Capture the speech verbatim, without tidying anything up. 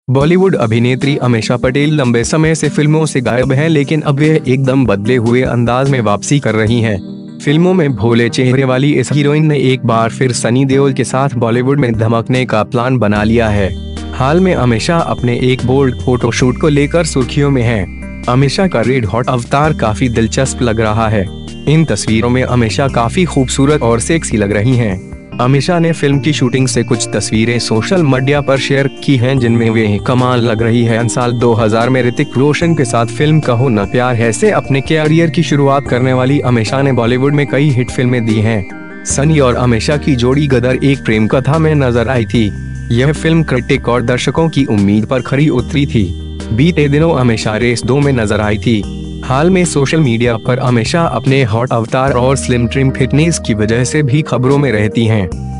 बॉलीवुड अभिनेत्री अमीषा पटेल लंबे समय से फिल्मों से गायब हैं, लेकिन अब वे एकदम बदले हुए अंदाज में वापसी कर रही हैं। फिल्मों में भोले चेहरे वाली इस हीरोइन ने एक बार फिर सनी देओल के साथ बॉलीवुड में धमकने का प्लान बना लिया है। हाल में अमीषा अपने एक बोल्ड फोटोशूट को लेकर सुर्खियों में हैं। अमीषा का रेड हॉट अवतार काफी दिलचस्प लग रहा है। इन तस्वीरों में अमीषा काफी खूबसूरत और सेक्सी लग रही हैं। अमीषा ने फिल्म की शूटिंग से कुछ तस्वीरें सोशल मीडिया पर शेयर की हैं, जिनमें वे कमाल लग रही है। साल दो हज़ार में ऋतिक रोशन के साथ फिल्म कहो न प्यार है से अपने कैरियर की शुरुआत करने वाली अमीषा ने बॉलीवुड में कई हिट फिल्में दी हैं। सनी और अमीषा की जोड़ी गदर एक प्रेम कथा में नजर आई थी। यह फिल्म क्रिटिक और दर्शकों की उम्मीद पर खरी उतरी थी। बीते दिनों अमीषा रेस दो में नजर आई थी। हाल में सोशल मीडिया पर अमीषा अपने हॉट अवतार और स्लिम ट्रिम फिटनेस की वजह से भी खबरों में रहती हैं।